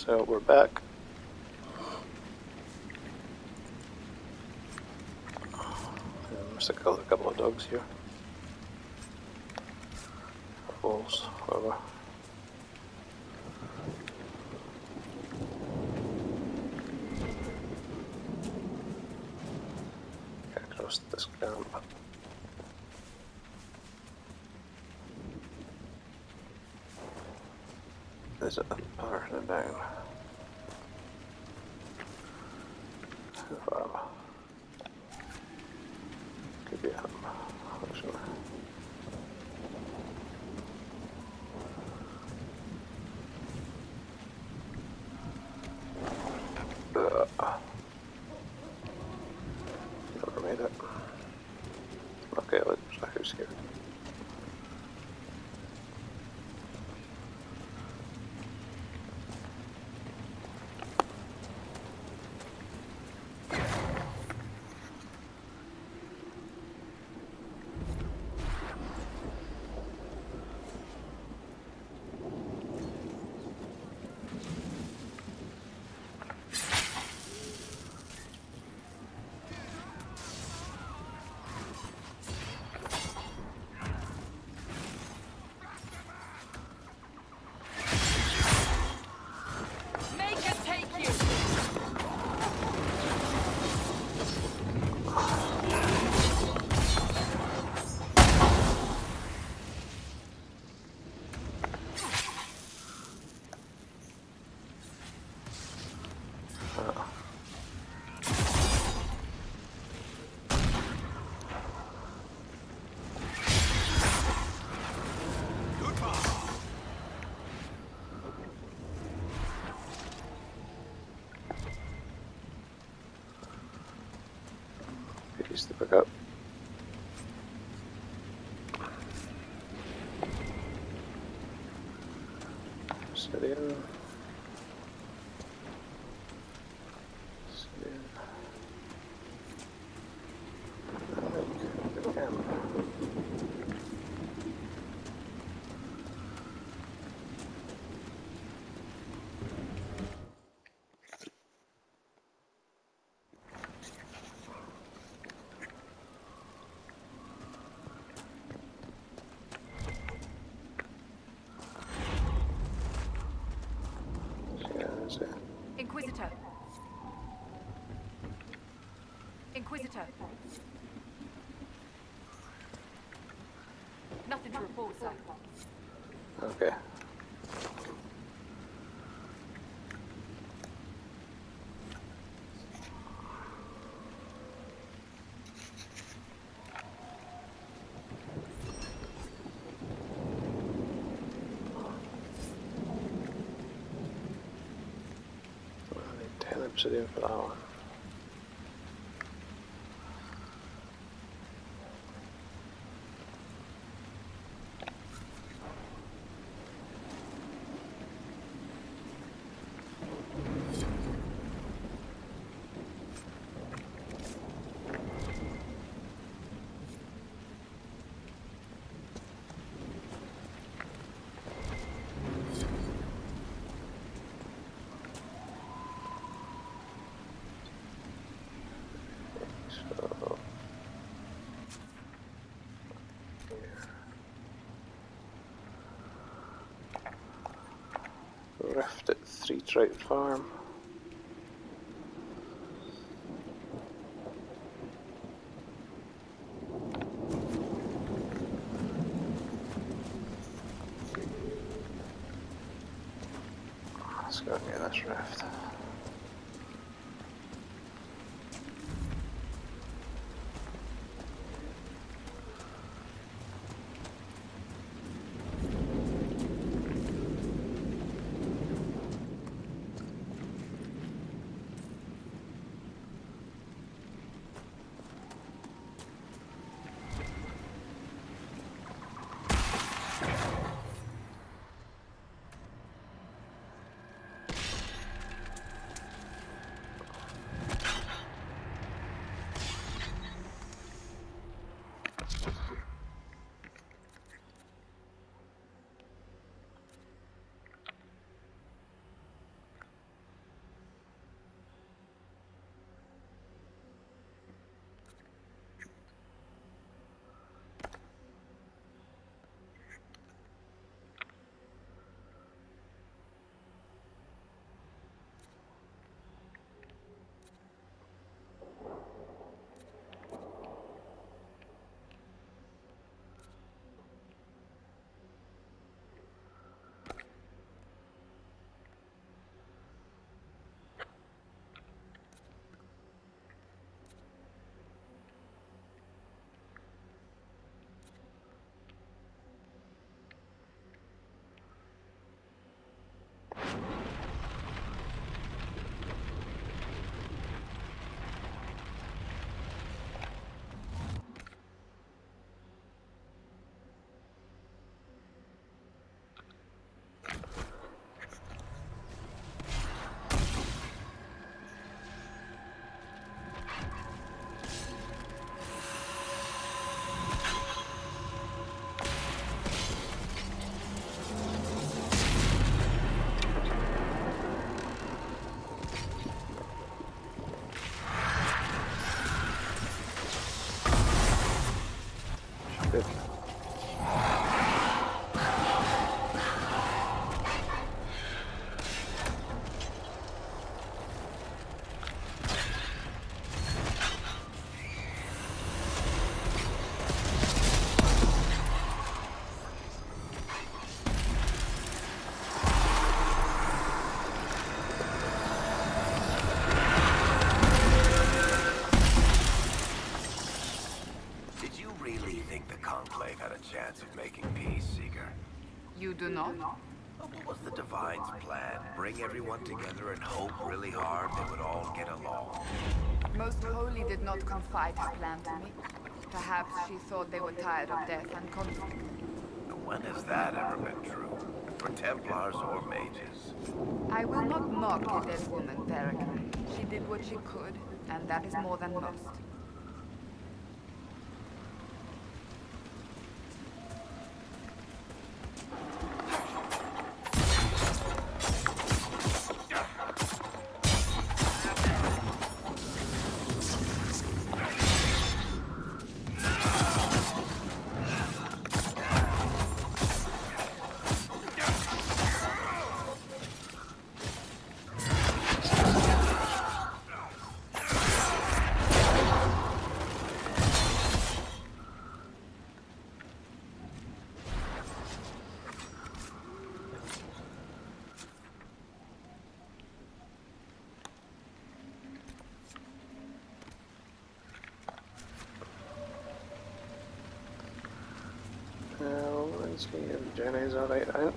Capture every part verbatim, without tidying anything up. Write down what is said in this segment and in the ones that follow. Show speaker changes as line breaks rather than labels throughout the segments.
So we're back. I must have killed a couple of dogs here. Wolves, whatever. Get across this camp. Is it up or is it down? How far? Could be up, actually. Uh, never made it. Okay, let's check who's here. To pick up. Obsidian. Obsidian. The camp.
Inquisitor. Inquisitor. Nothing to report, sir.
Okay. Obsidian for that one. Rift at Three Trout Farm. Let's go get this rift.
chance of making peace, Seeker.
You do not?
What was the Divine's plan? Bring everyone together and hope really hard they would all get along?
Most Holy did not confide his plan to me. Perhaps she thought they were tired of death and conflict.
When has that ever been true? For Templars or mages?
I will not mock a dead woman, Peregrine. She did what she could, and that is more than most.
Now, let's see if Jenny's alright then.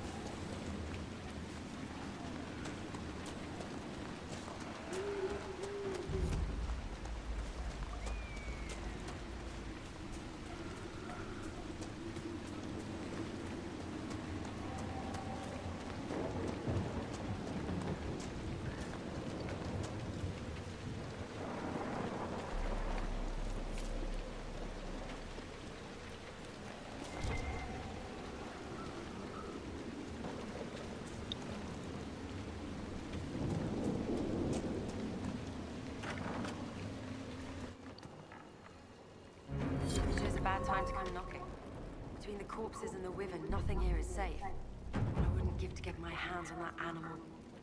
Bad time to come knocking. Between the corpses and the Wyvern, nothing here is safe. I wouldn't give to get my hands on that animal.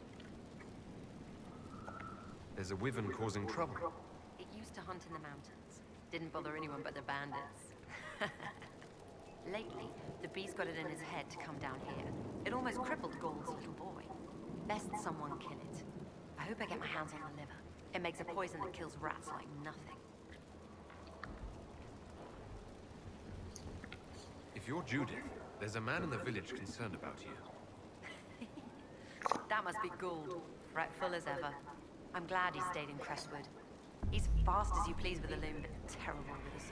There's a Wyvern causing trouble.
It used to hunt in the mountains. Didn't bother anyone but the bandits. Lately, the beast got it in his head to come down here. It almost crippled Gauld's little boy. Best someone kill it. I hope I get my hands on the liver. It makes a poison that kills rats like nothing.
If you're Judith, there's a man in the village concerned about you.
That must be Gauld, fretful as ever. I'm glad he stayed in Crestwood. He's fast as you please with a loom, but terrible with a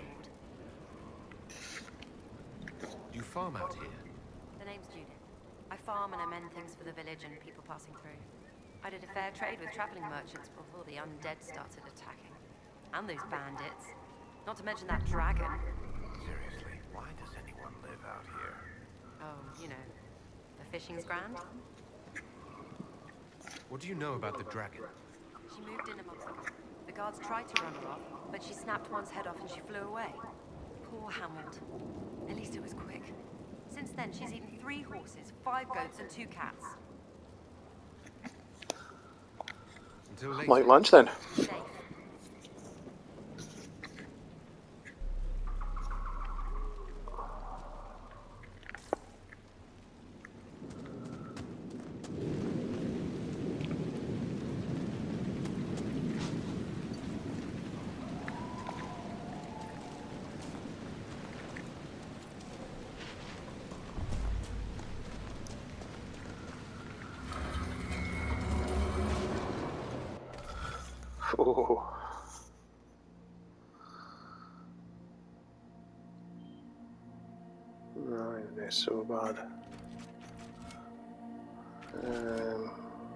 sword.
Do you farm out here?
The name's Judith. I farm and I mend things for the village and people passing through. I did a fair trade with traveling merchants before the undead started attacking. And those bandits. Not to mention that dragon.
Seriously, why does anyone live out here?
Oh, you know, the fishing's grand.
What do you know about the dragon?
She moved in a month ago. The guards tried to run her off, but she snapped one's head off and she flew away. Poor Hamlet. At least it was quick. Since then, she's eaten three horses, five goats, and two cats.
Until later.
Light lunch then.
Safe.
Oh. No, they're so bad. Um.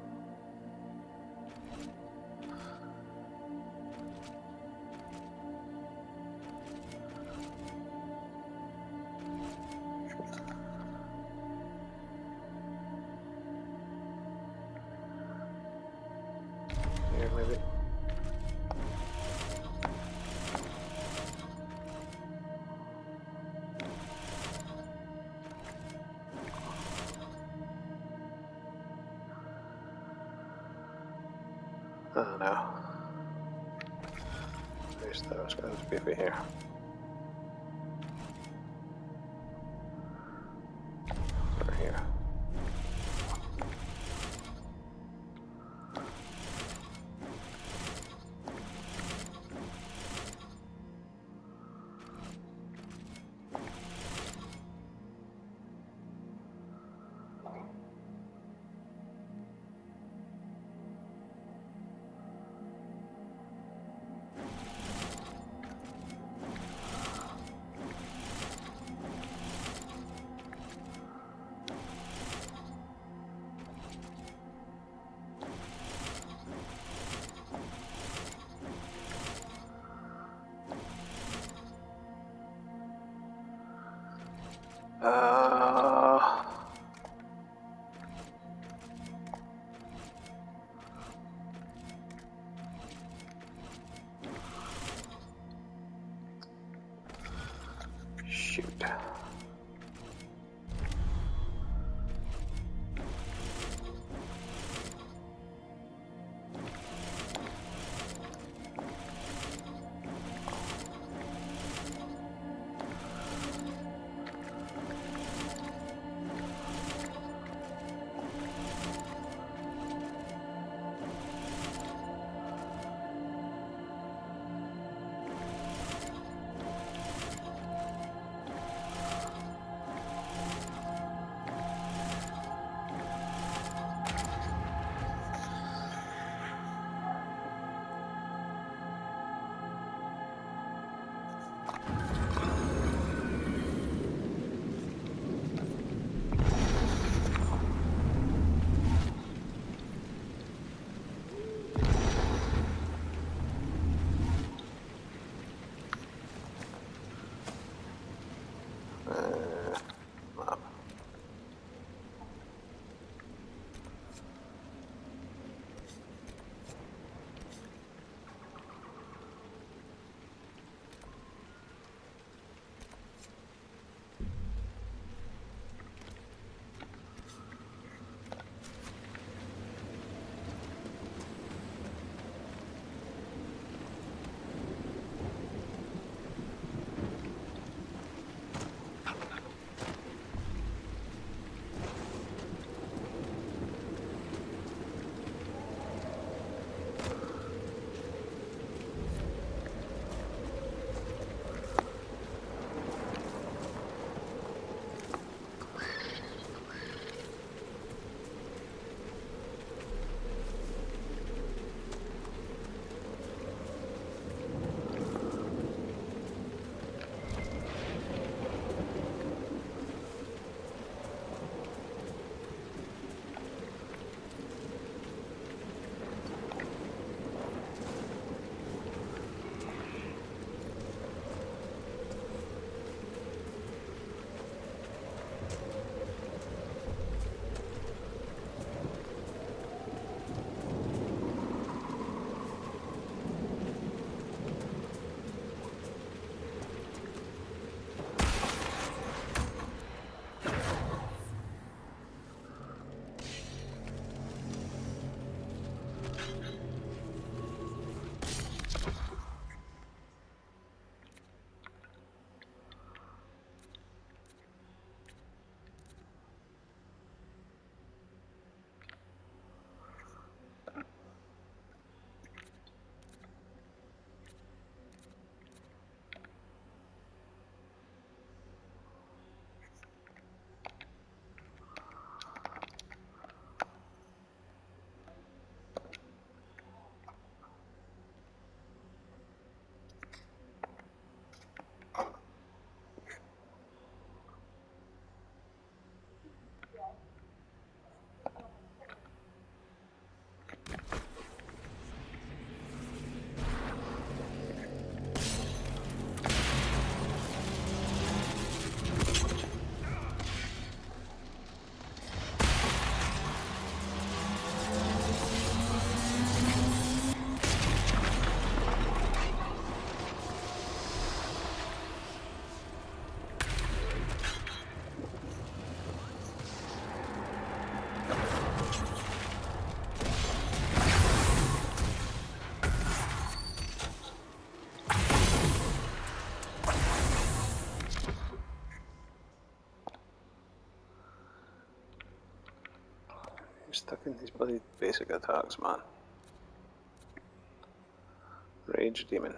Here, maybe. Oh no. At least that was going to be over here. Or here. Shoot. Stuck in these bloody basic attacks, man. Rage Demon.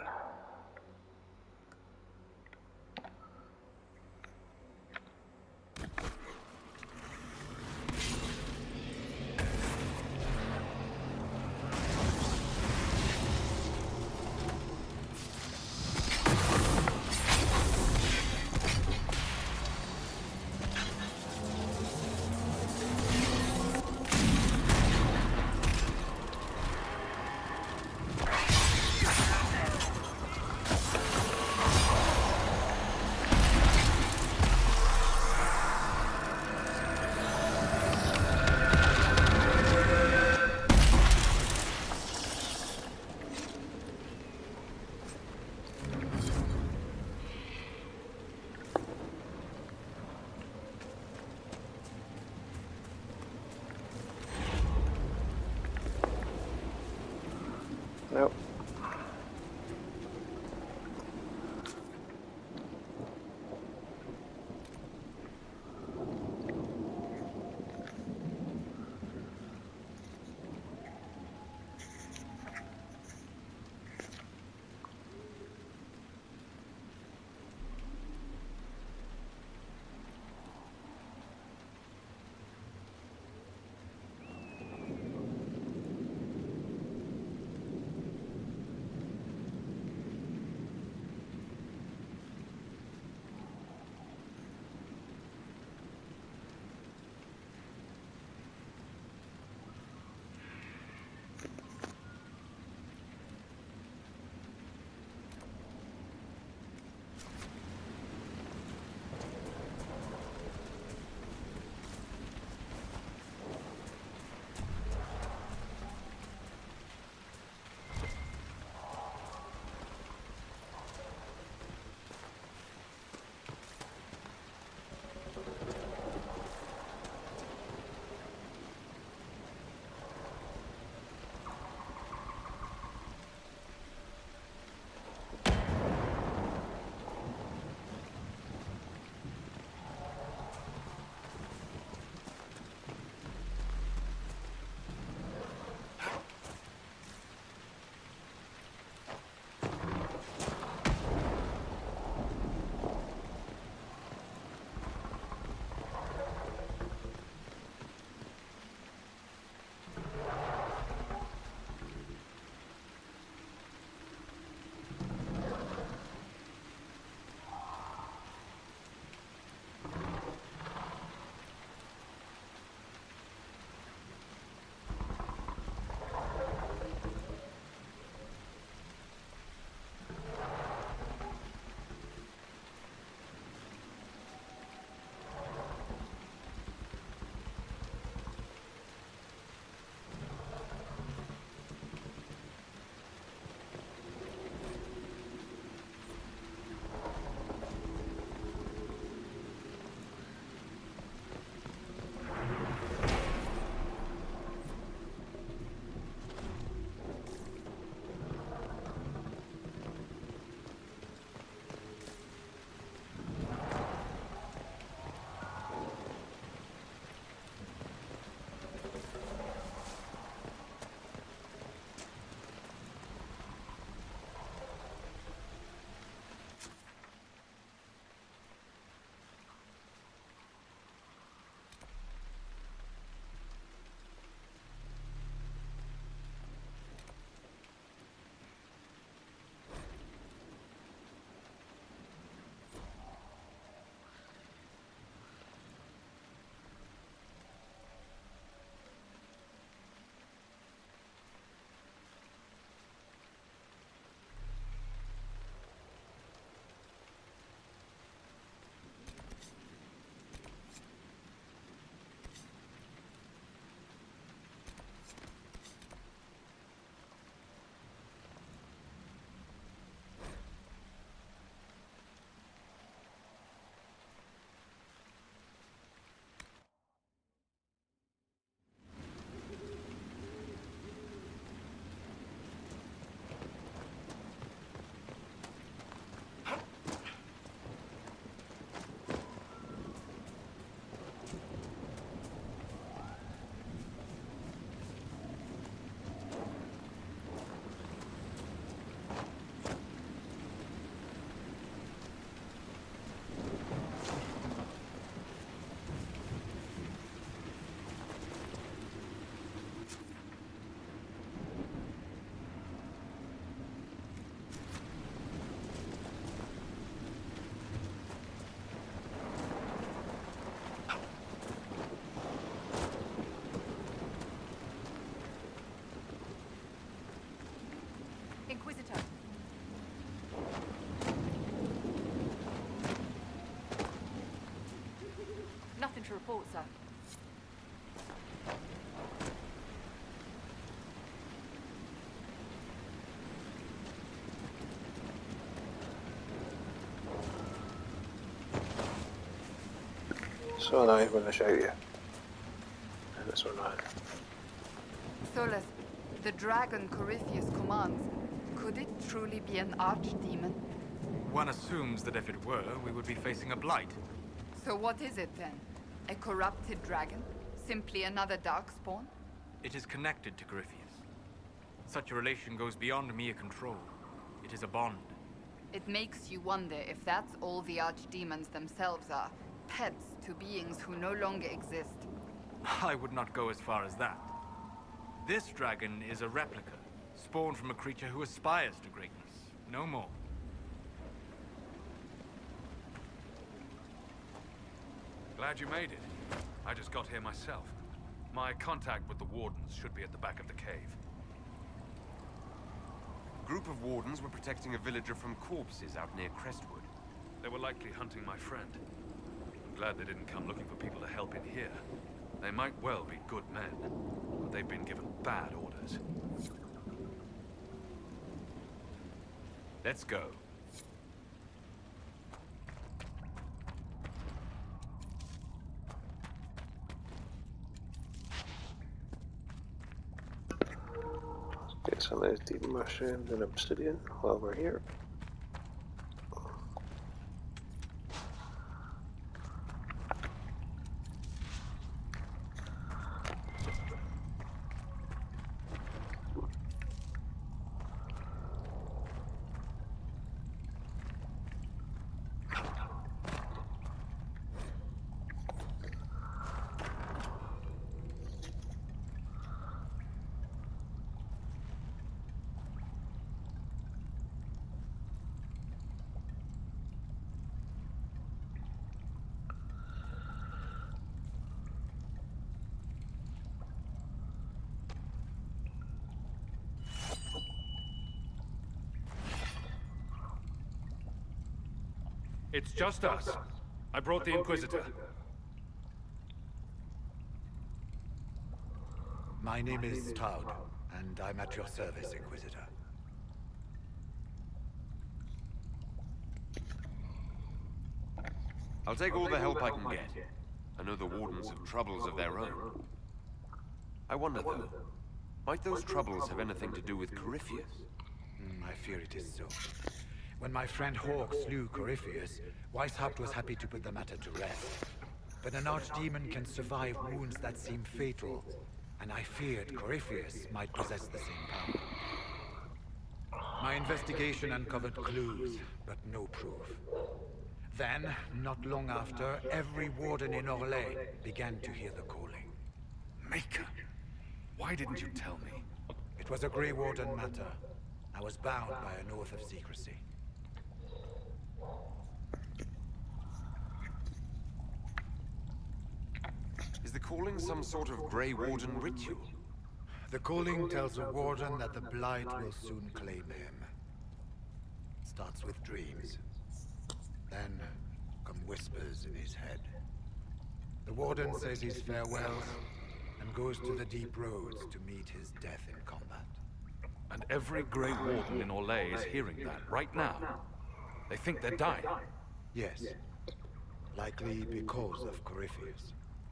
report, sir.
So now I'm going to show you. And this one on.
Solus, the dragon Corypheus commands, could it truly be an archdemon?
One assumes that if it were, we would be facing a blight.
So what is it then? A corrupted dragon? Simply another darkspawn?
It is connected to Corypheus. Such a relation goes beyond mere control. It is a bond.
It makes you wonder if that's all the archdemons themselves are. Pets to beings who no longer exist.
I would not go as far as that. This dragon is a replica, spawned from a creature who aspires to greatness. No more.
Glad you made it. I just got here myself. My contact with the wardens should be at the back of the cave.
A group of wardens were protecting a villager from corpses out near Crestwood.
They were likely hunting my friend. I'm glad they didn't come looking for people to help in here. They might well be good men, but they've been given bad orders.
Let's go.
Get some of those deep mushrooms and obsidian while we're here.
It's just us. I brought the Inquisitor.
My name is Todd, and I'm at your service, Inquisitor.
I'll take all the help I can get. I know the wardens have troubles of their own. I wonder, though, might those troubles have anything to do with Corypheus?
Mm, I fear it is so. When my friend Hawk slew Corypheus, Weishaupt was happy to put the matter to rest. But an archdemon can survive wounds that seem fatal, and I feared Corypheus might possess the same power. My investigation uncovered clues, but no proof. Then, not long after, every warden in Orlais began to hear the calling.
Maker, why didn't you tell me?
It was a Grey Warden matter. I was bound by an oath of secrecy.
Is the calling some sort of Grey Warden ritual?
The calling tells a warden that the Blight will soon claim him. Starts with dreams. Then come whispers in his head. The warden says his farewells and goes to the deep roads to meet his death in combat.
And every Grey Warden in Orlais is hearing that right now. They think they're dying.
Yes. Likely because of Corypheus.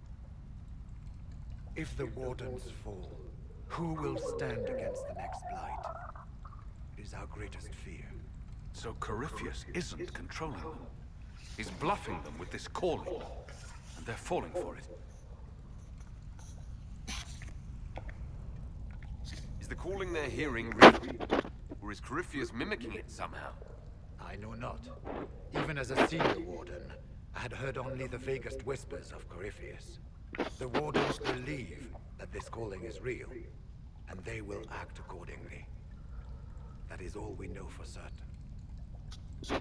If the wardens fall, who will stand against the next Blight? It is our greatest fear.
So Corypheus isn't controlling them. He's bluffing them with this calling, and they're falling for it.
Is the calling they're hearing real? Or is Corypheus mimicking it somehow?
I know not. Even as a senior warden, I had heard only the vaguest whispers of Corypheus. The wardens believe that this calling is real, and they will act accordingly. That is all we know for certain.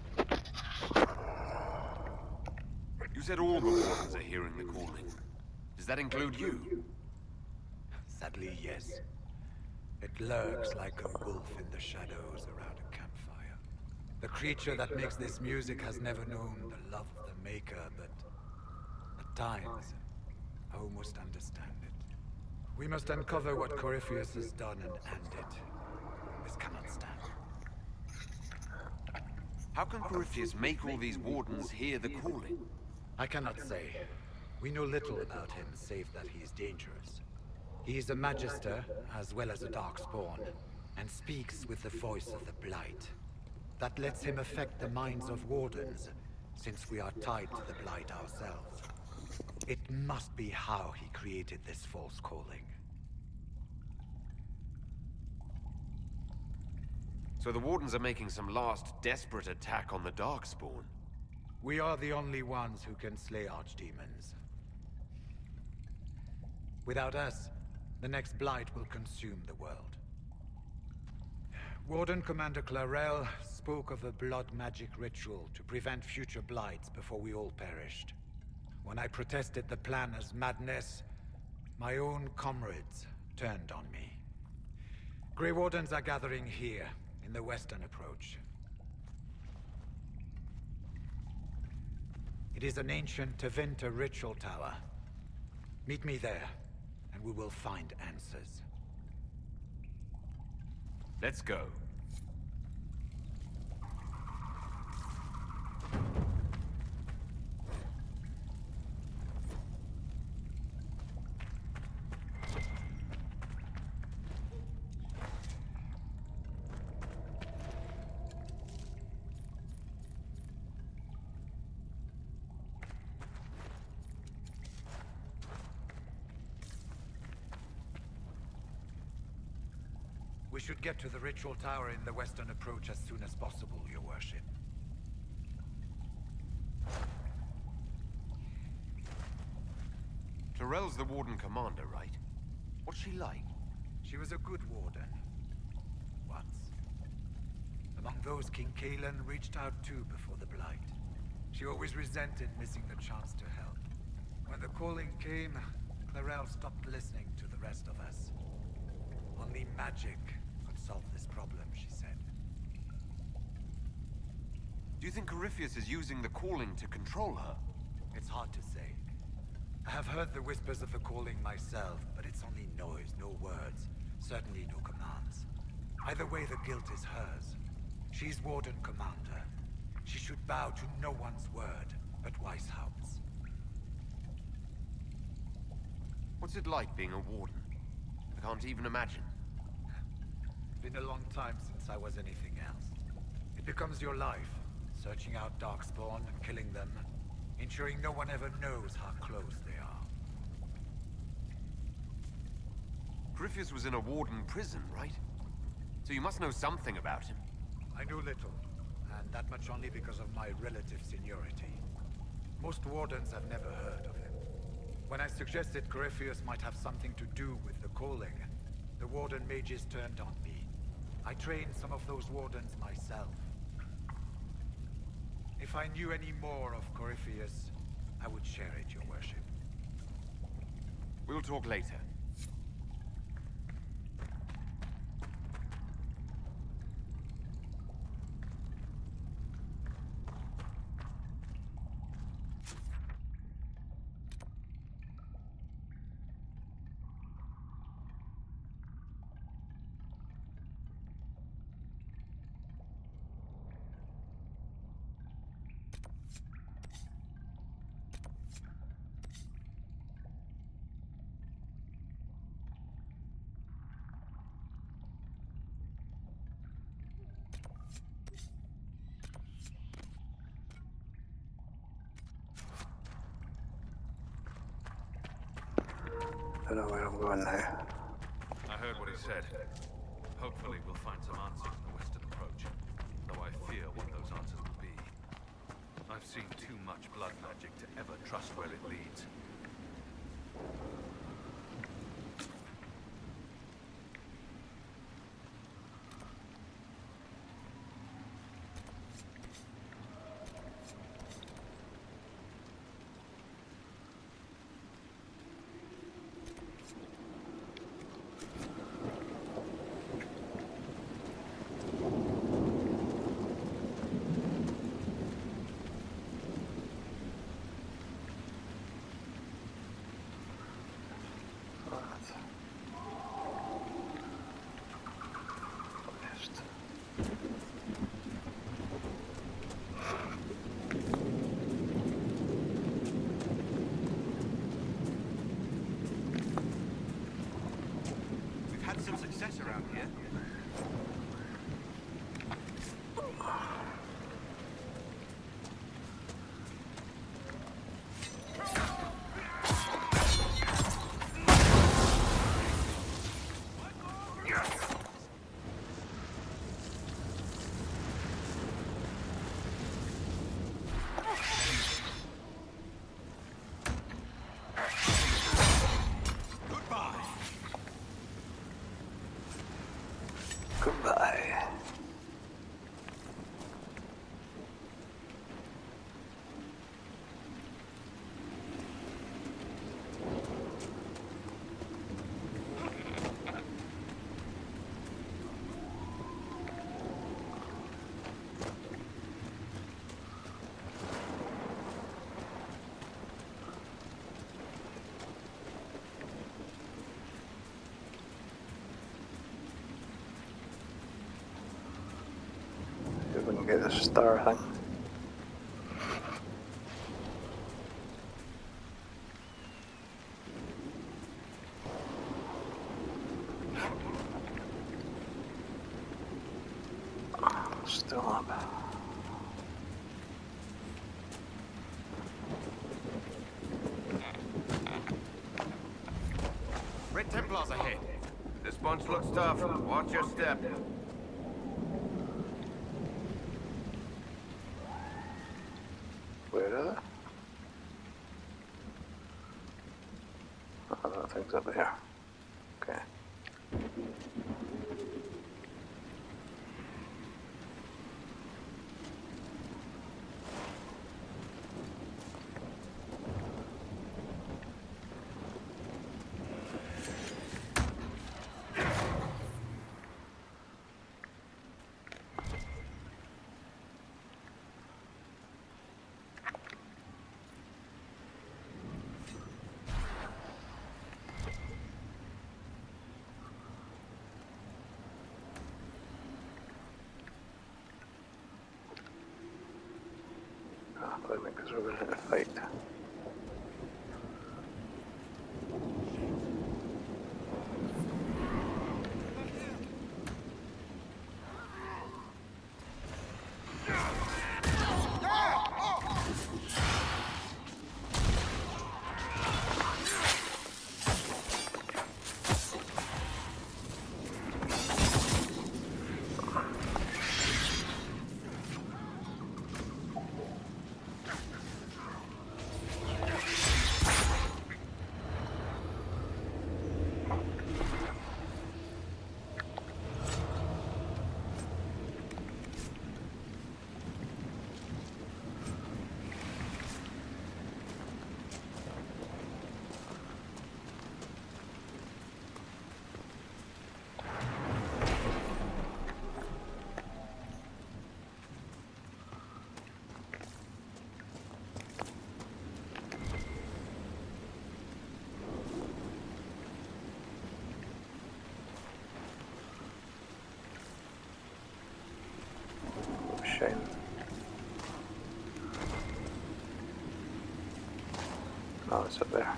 You said all the wardens are hearing the calling. Does that include you?
Sadly, yes. It lurks like a wolf in the shadows around a campfire. The creature that makes this music has never known the love of the Maker, but at times, How must understand it. We must uncover what Corypheus has done and end it. This cannot stand.
How can Corypheus make all these wardens hear the calling?
I cannot say. We know little about him, save that he is dangerous. He is a Magister, as well as a Darkspawn, and speaks with the voice of the Blight. That lets him affect the minds of wardens, since we are tied to the Blight ourselves. It must be how he created this false calling.
So the wardens are making some last desperate attack on the Darkspawn.
We are the only ones who can slay archdemons. Without us, the next Blight will consume the world. Warden Commander Clarel spoke of a blood magic ritual to prevent future Blights before we all perished. When I protested the plan as madness, my own comrades turned on me. Grey Wardens are gathering here, in the western approach. It is an ancient Tevinter ritual tower. Meet me there, and we will find answers.
Let's go.
We should get to the ritual tower in the western approach as soon as possible, Your Worship.
Clarel's the Warden Commander, right? What's she like?
She was a good warden. Once. Among those King Kalen reached out to before the Blight. She always resented missing the chance to help. When the calling came, Clarel stopped listening to the rest of us. Only magic could solve this problem, she said.
Do you think Corypheus is using the calling to control her?
It's hard to say. I have heard the whispers of the calling myself, but it's only noise, no words. Certainly no commands. Either way, the guilt is hers. She's Warden Commander. She should bow to no one's word but Weishaupt's.
What's it like being a Warden? I can't even imagine.
Been a long time since I was anything else. It becomes your life, searching out Darkspawn and killing them, ensuring no one ever knows how close they are.
Corypheus was in a Warden prison, right? So you must know something about him.
I knew little, and that much only because of my relative seniority. Most Wardens have never heard of him. When I suggested Corypheus might have something to do with the calling, the Warden mages turned on me. I trained some of those Wardens myself. If I knew any more of Corypheus, I would share it, Your Worship.
We'll talk later.
I don't know where I'm going now.
I heard what he said. Hopefully we'll find some answers in the western approach, though I fear what those answers will be. I've seen too much blood magic to ever trust where it leads.
some success around here.
Goodbye. We can get a star thing. Still up.
Red Templars ahead.
This bunch looks tough. Watch your step.
Where are they? Oh, that thing's up there. Okay. Because we're going to fight. Shame. Oh, it's up there.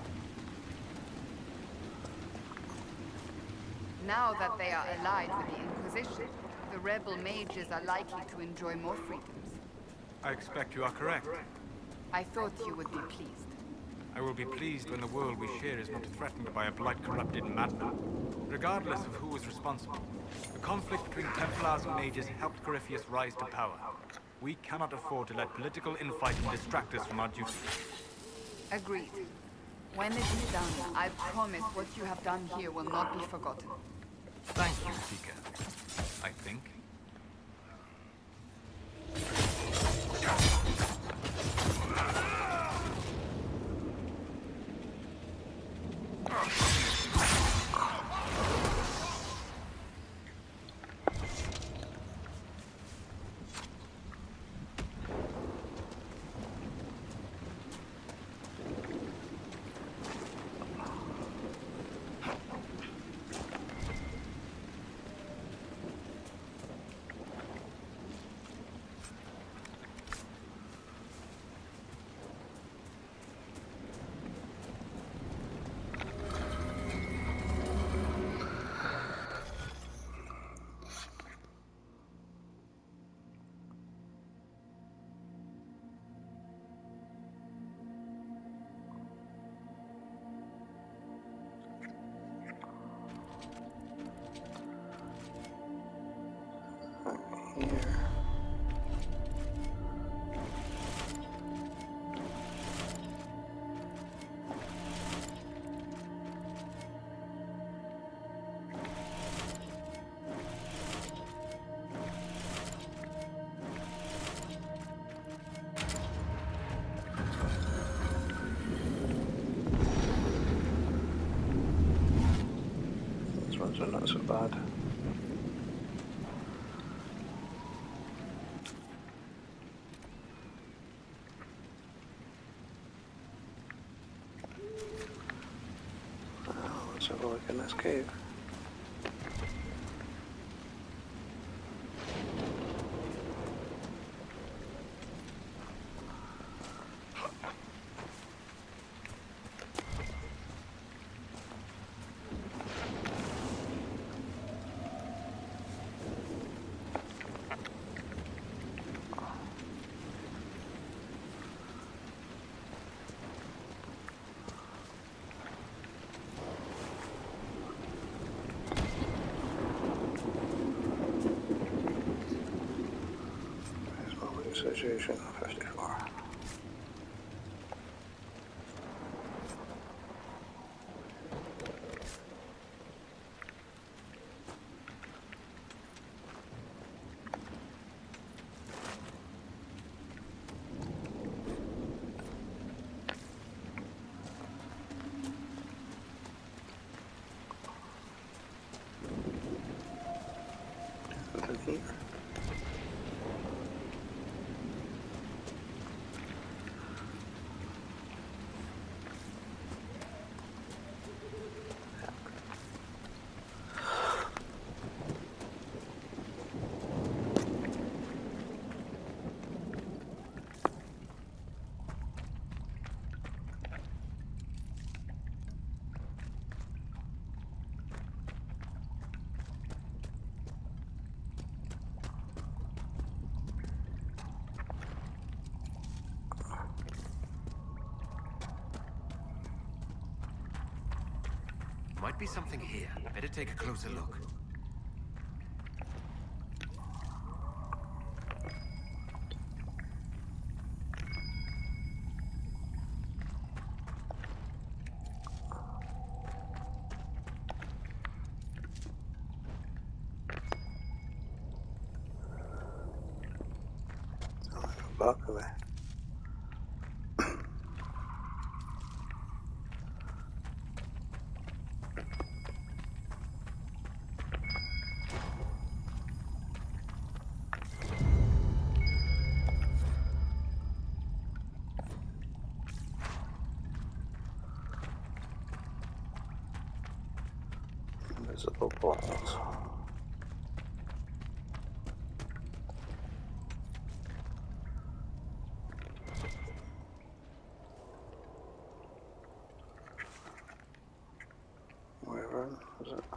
Now that they are allied with the Inquisition, the rebel mages are likely to enjoy more freedoms.
I expect you are correct.
I thought you would be pleased.
I will be pleased when the world we share is not threatened by a blood-corrupted madman. Regardless of who is responsible, the conflict between Templars and mages helped Corypheus rise to power. We cannot afford to let political infighting distract us from our duty.
Agreed. When it is done, I promise what you have done here will not be forgotten.
Thank you, Seeker. I think.
here. These ones are not so bad. Let's have a look in this cave. Association fifty-four. Nothing here.
Might be something here. Better take a closer look.
Balcony. Invisible balls. Where is it?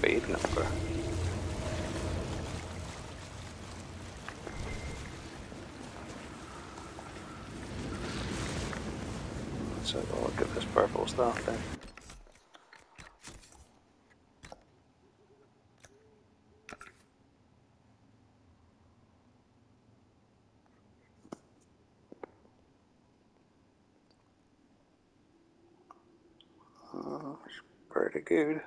raid number. So we'll look at this purple stuff then. Oh, it's pretty good.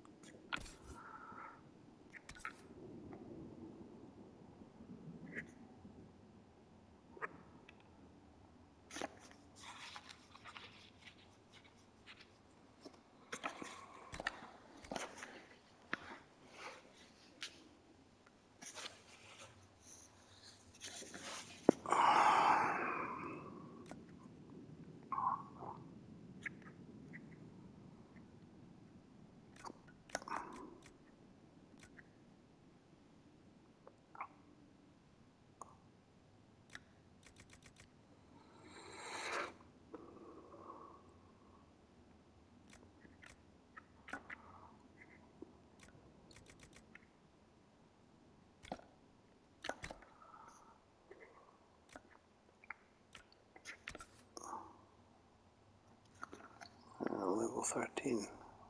Uh, level thirteen.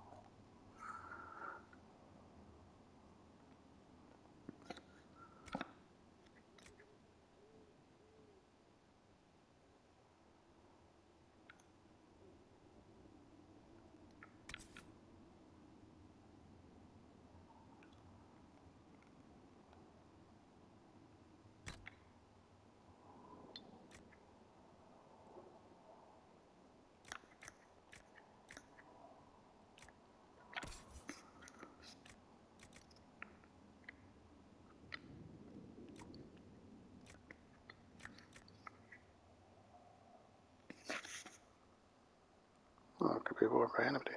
Oh, it could be more for empty.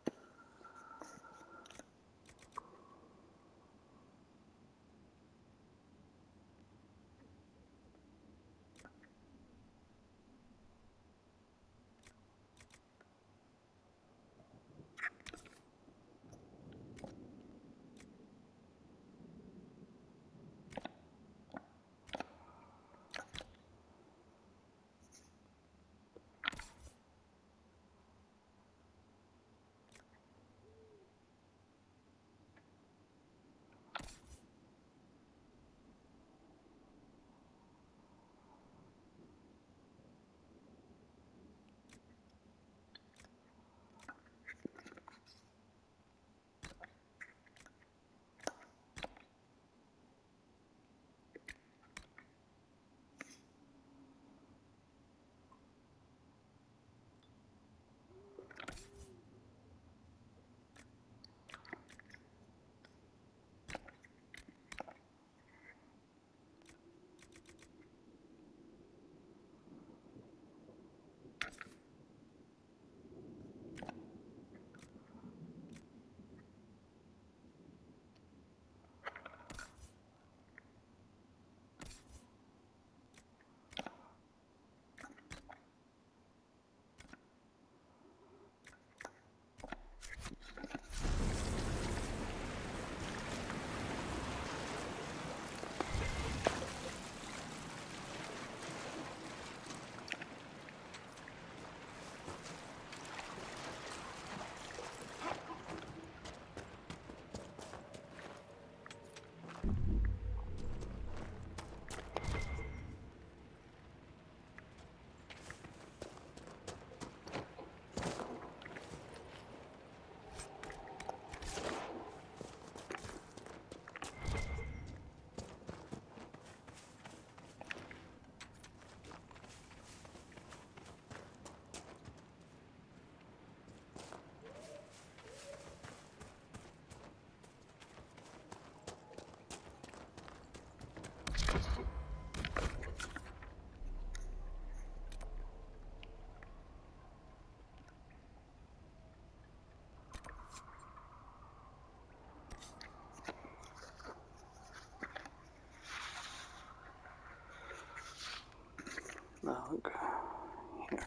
Now look here.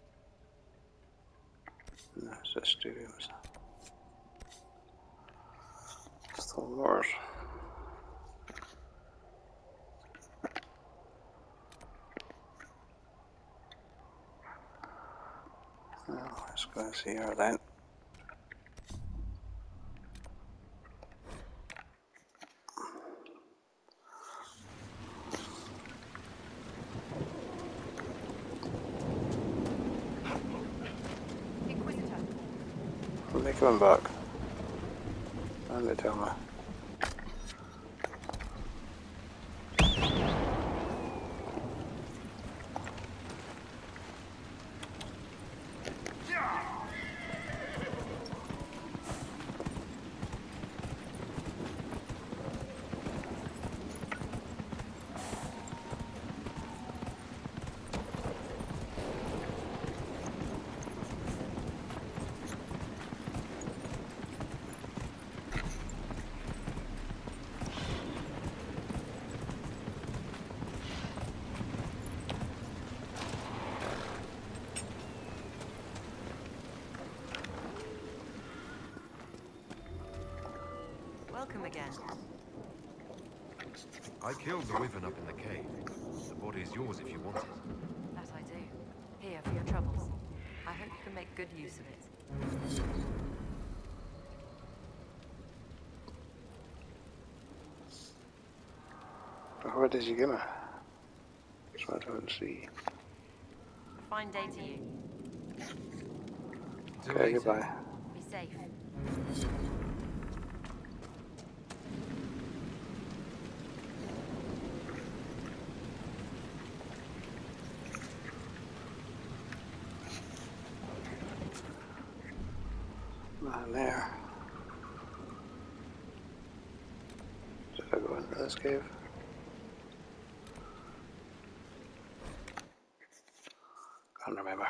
There's the studios. Thorns. Well, let's go and see her then. When they coming back? And they tell me.
Welcome again.
I killed the wyvern up in the cave. The body is yours if you want it.
That I do. Here for your troubles. I hope you can make good use of it.
What did you give me? So I don't see.
A fine day to you.
Till
Okay,
later.
goodbye.
Be safe.
Not there. Did I go into this cave? Can't remember.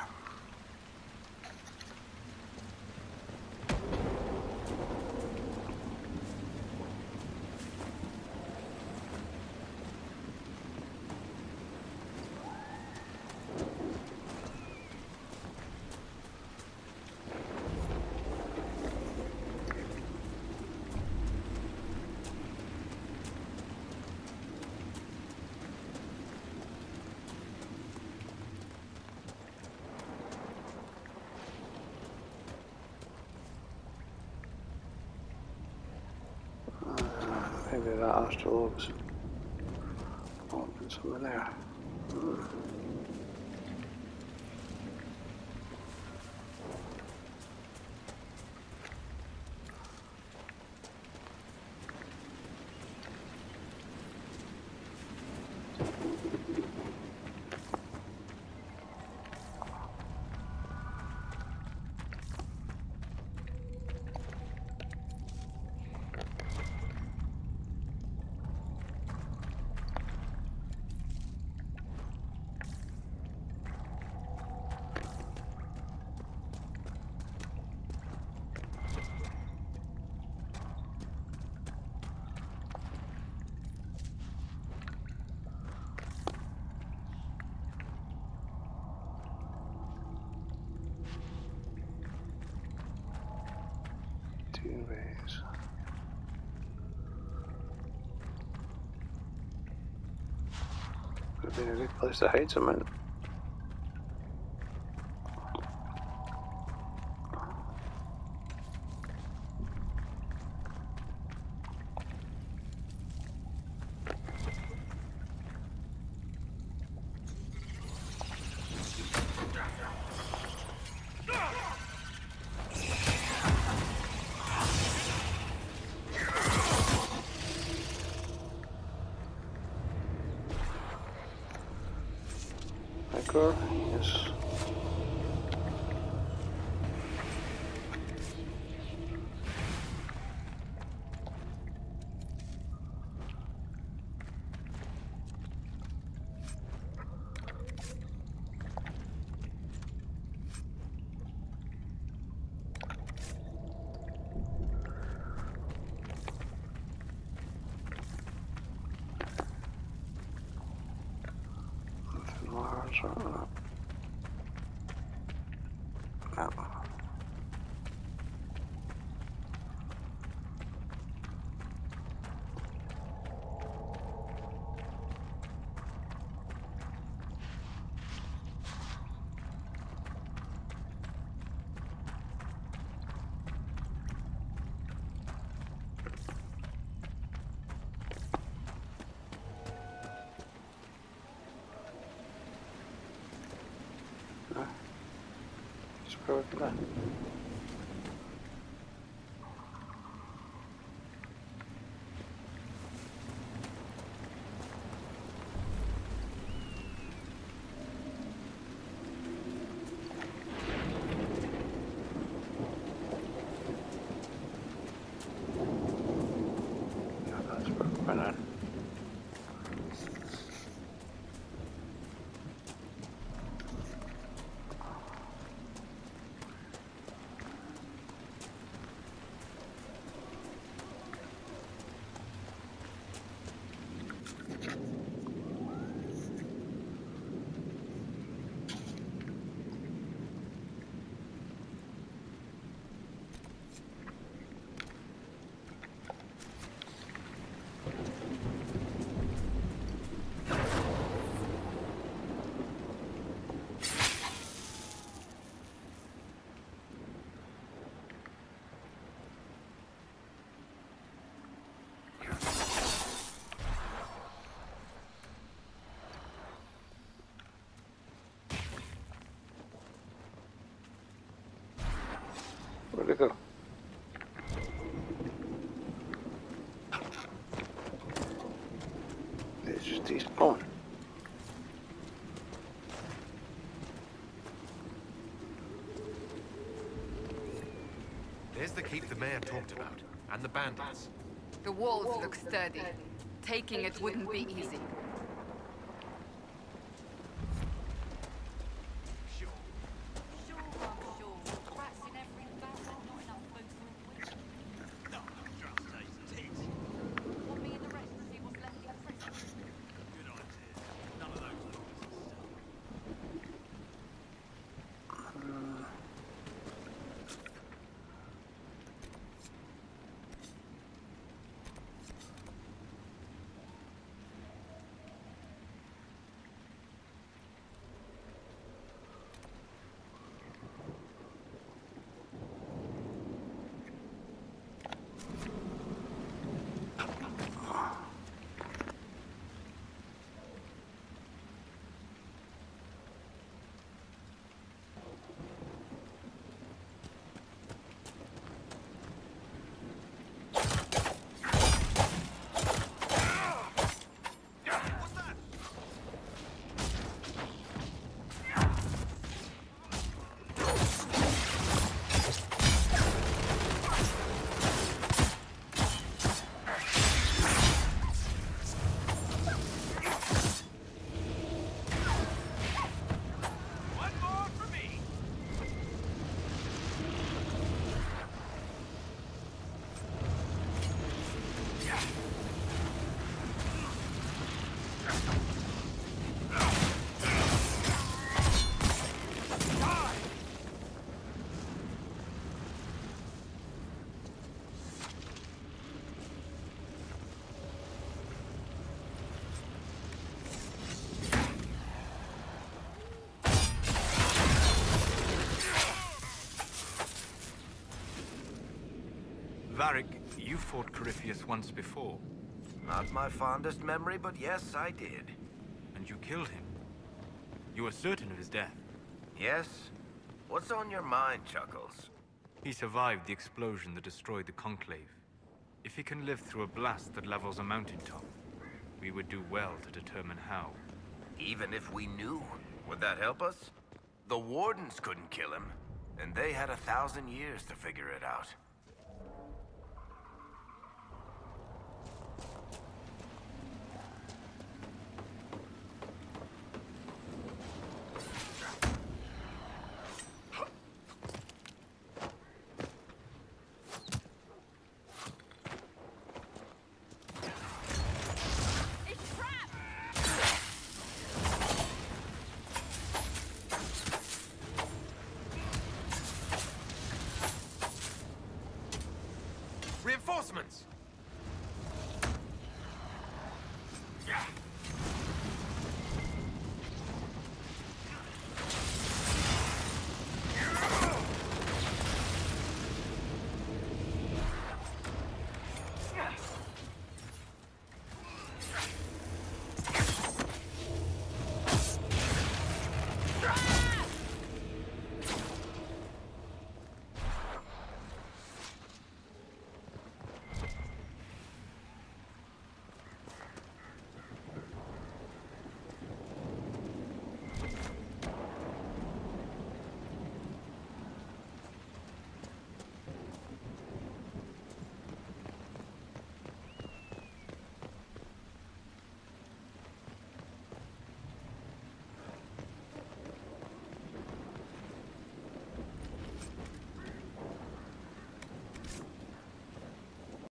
Maybe that astrolog's open something there. Hmm. Two ways. Could have been a good place to hide something. Anchor, yes. Nothing large or not. No. Go from there. Where'd it go? It's just despawned.
There's the keep the mayor talked about, and the bandits.
The walls look sturdy. Taking it wouldn't be easy.
Varric, you fought Corypheus once before.
Not my fondest memory, but yes, I did.
And you killed him. You were certain of his death.
Yes? What's on your mind, Chuckles?
He survived the explosion that destroyed the Conclave. If he can live through a blast that levels a mountaintop, we would do well to determine how.
Even if we knew, would that help us? The Wardens couldn't kill him, and they had a thousand years to figure it out.